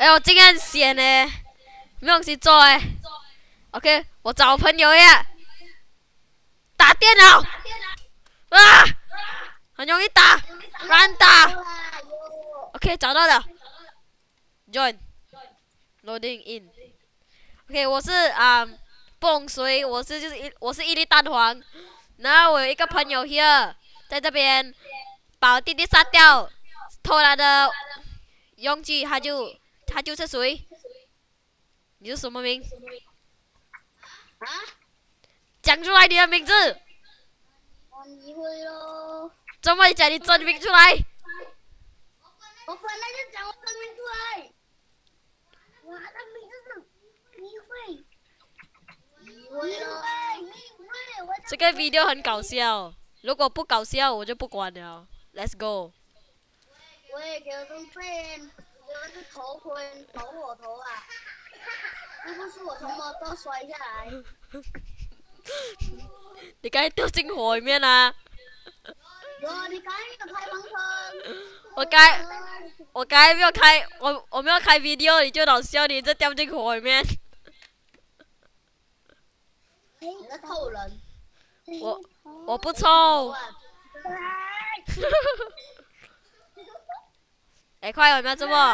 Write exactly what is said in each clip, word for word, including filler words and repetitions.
哎呦，今天很闲呢，没东西做哎。OK， 我找朋友呀，打电脑啊，很容易打，乱打。OK， 找到了 ，Join loading in。OK， 我是啊，不懂谁，我是就是一我是一粒蛋黄。然后我有一个朋友 here， 在这边把我弟弟杀掉，偷他的用具，他就他就是谁？你是什么名？ 啊？ 讲出来你的名字。 我你会咯。 怎么讲你真名出来？ 我本来就讲我真名出来。我的名字是你会。你会咯。 这个 video 很搞笑，如果不搞笑我就不管了。Let's go。 喂，给我中箭，我那个头盔头我头啊！要不是我从摩托摔下来。 你刚才掉进火里面啦、啊！ 有，你刚才没有开盲车。 我刚我刚才没有开，我我没有开 video， 你就老笑，你这掉进火里面。 你在偷人。 我我不臭。哎、欸，快，我们要做么？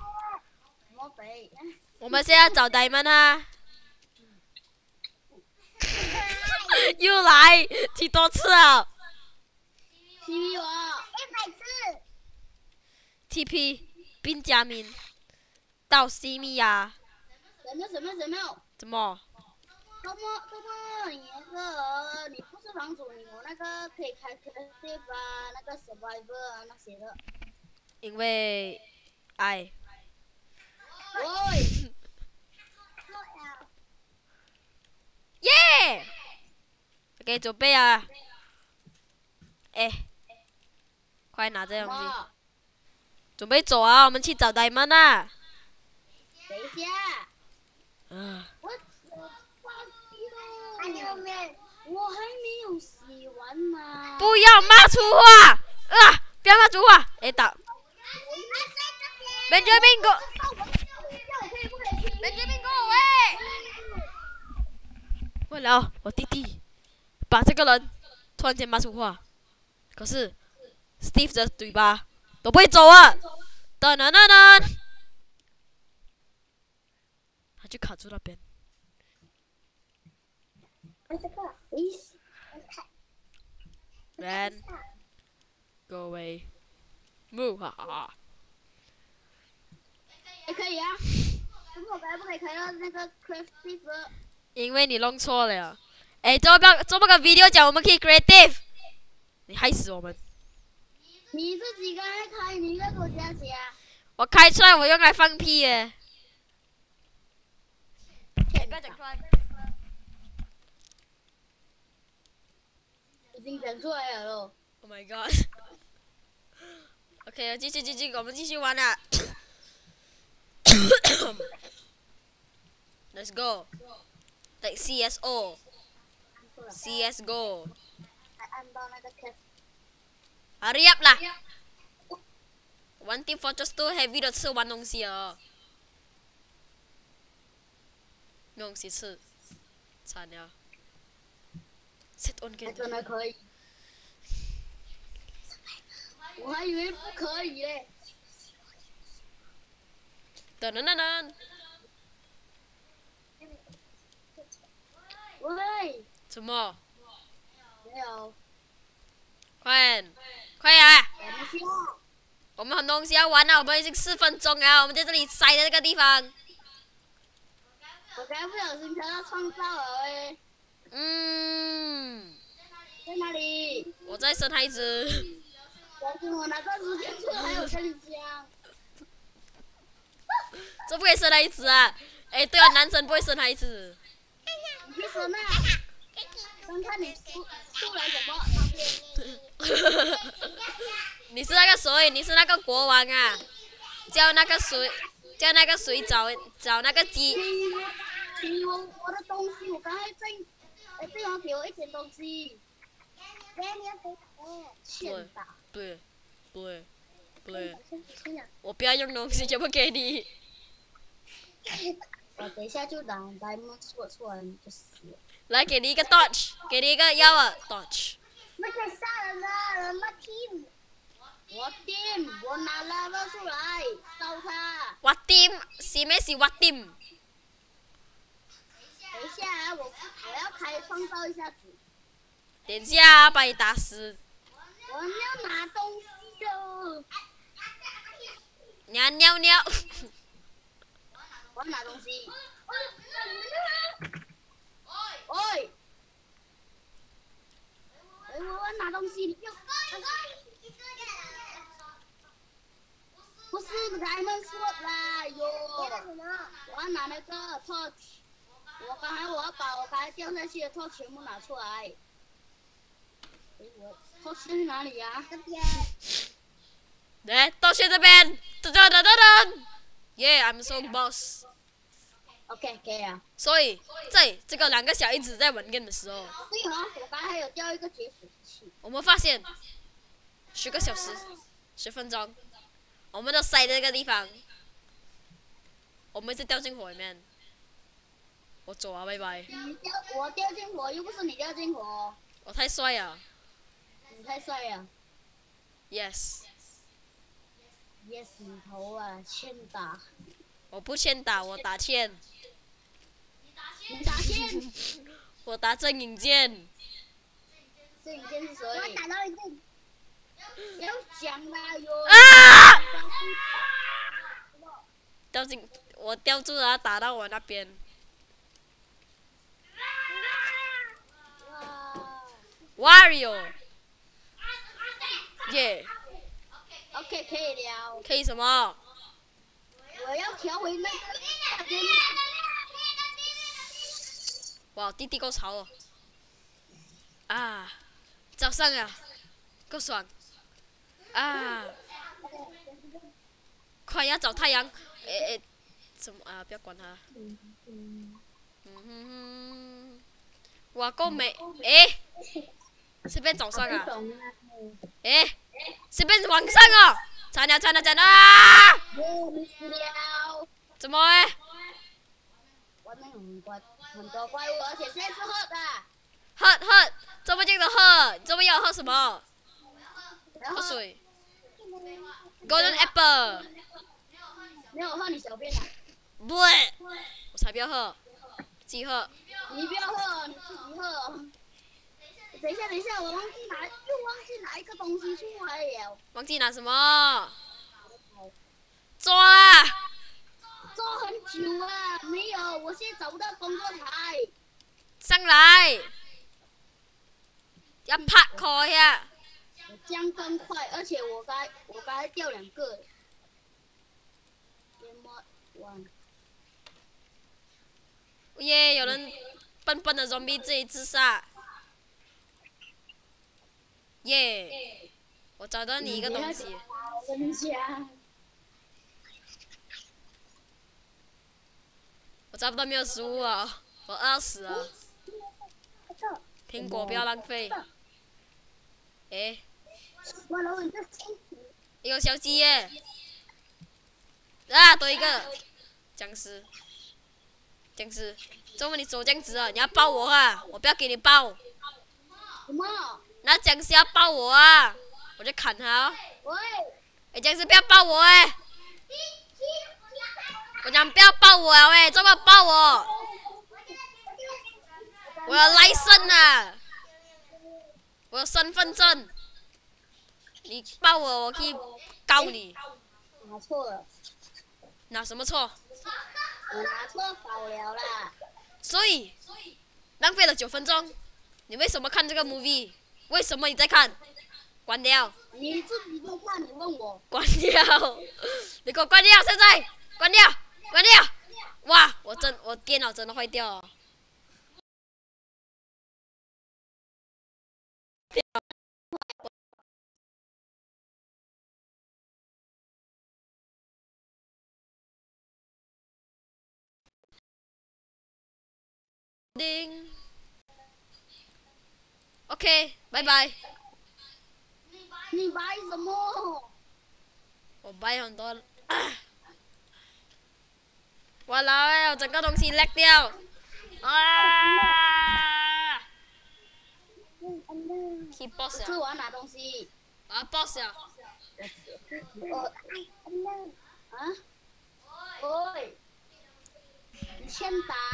我们现在找 Diamond 啊！又来，几多次啊 ？T P 我一百次。 T P 并加名到西米亚。 什么什么什么？ 怎么？ 怎么怎么？你那个你不是房主，你有那个可以开 creative 啊，那个 survivor 啊那些的。 因为爱。 喂。 耶 ！OK， 准备啊！哎、欸，快拿这东西，准备走啊！我们去找 Diamond 啊！ 等一下。 啊。 我我忘记了。我还没有洗完呢。 不要骂粗话啊！不要骂粗话！哎、欸，打。Benjamin go。Benjamin go 喂！为了我弟弟把这个人突然间骂出话，可是 Steve 的嘴巴都不会走啊！噔噔噔噔，他就卡住那边。Ran, go away, move 哈哈。 也可以啊，可是我本来不可以开到那个 creative。 因为你弄错了。哎、欸，做不要做不个 video 讲我们可以 creative， 你害死我们。 你自己刚才开，你应该给我加钱啊。 我开出来，我用来放屁耶。哎、欸，不要讲出来。 已经讲出来了咯。 Oh my god 。OK， 继续继续，我们继续玩啦。Let's go. Like C S O, C S Go. Hurry up 啦 ！One Team Fortress Two Heavy 的吃完东西了，没东西吃，惨了。Set on 还真的可以。我还以为不可以嘞。 噔噔噔噔。 喂。 什么？ 没有。 快点，快点、啊！ 我, 我们很多东西要玩了，我们已经四分钟了，我们在这里塞在这个地方。 我刚不小心调到创造了诶。 嗯。 在哪里？ 我在生孩子。 我哪段时间出来有跟你讲？ 这不可以生孩子啊！哎、欸，对啊，男生不会生孩子。 你去生啊！看看你出出来什么？ 你是那个谁？你是那个国王啊？叫那个谁？叫那个谁找找那个鸡？ 给我我的东西，我刚才在，哎，对方给我一点东西。欠打。 对，对，对，我不要用东西，全部给你。 我等一下就拿 diamond sword 出来，你就死了。 来，给你一个 dodge， 给你一个幺啊 dodge。 那可以杀人了，人妈 team。我 team， 我拿 lava 出来烧他。 我 team 是咩是我 team？ 等一下啊，我我要开创造一下子。 等一下把你打死。 我要拿东西了。 你要尿尿。 我要拿东西。喂！喂，我要拿东西，你不要。不是 diamond sword 啦，哟！我要拿那个 torch。我刚才我要把我刚才掉下去的 torch 全部拿出来。哎，我 torch 在哪里呀？这边。 来，到线这边，噔噔噔噔噔 ，Yeah，I'm so boss。 OK， 可以啊。 所以在这个两个小姨子在玩 game 的时候， 对哦，我刚才还有掉一个铁斧器。 我们发现十个小时十分钟，我们都塞在这个地方，我们一直掉进火里面。我走啊，拜拜。 你掉，我掉进火，又不是你掉进火。 我太帅了。 你太帅了。 Yes。 Yes， 你头啊，欠打。 我不欠打，我打欠。 你打欠。 我打正影剑。 正影剑是谁？我打到一个。要讲啦哟。 啊！掉进，我掉住了，打到我那边。Wario。耶。 OK， 可以聊。 可以什么？ 我要调回那个。 哇，弟弟够潮哦！啊，早上啊，够爽！啊，快要找太阳！诶诶，怎么啊？不要管他。嗯哼，哇，够美！诶，是变早上啊？诶，是变晚上哦！惨了惨了惨了！啊！怎么诶？ 外面很怪，很多怪物，而且现在是黑的。 喝喝，这么近的喝，这么要喝什么？喝水。Golden apple。 没有喝你小便啊？ 不，我才不要喝，自己喝。 你不要喝，你自己喝。等一下，等一下，我忘记拿，又忘记拿一个东西出来了。 忘记拿什么？抓啊！ 抓很久啊，没有，我现在找不到工作台。 上来，要拍开呀！ 我这样更快，而且我刚我刚才掉两个。 耶，有人笨笨的 zombie 自己自杀。耶，我找到你一个东西。 我跟你讲。 我找不到没有食物啊，我饿死了。苹果不要浪费。诶，一个小鸡耶！啊，多一个僵尸，僵尸，怎么你走这样子啊？你要抱我啊？我不要给你抱。 什么？ 那僵尸要抱我啊，我就砍他。 喂！ 哎，僵尸不要抱我哎！我讲不要抱我啊喂，这么抱我？我要赖身啊！我有身份证。你抱我，我可以告你。 拿错了。 拿什么错？ 我拿错宝了啦。 所以浪费了九分钟。你为什么看这个 movie？ 为什么你在看？关掉。 你自己在看，你问我。 关掉！你给我关掉！现在关掉！关掉！哇，我真我电脑真的坏掉了。叮。OK， 拜拜。 你买什么？ 我买很多。 我老了，整个东西 lag 掉。啊 ！Key boss 是啊！ 我要拿东西。 啊 boss 啊！ 我啊，喂，你先打。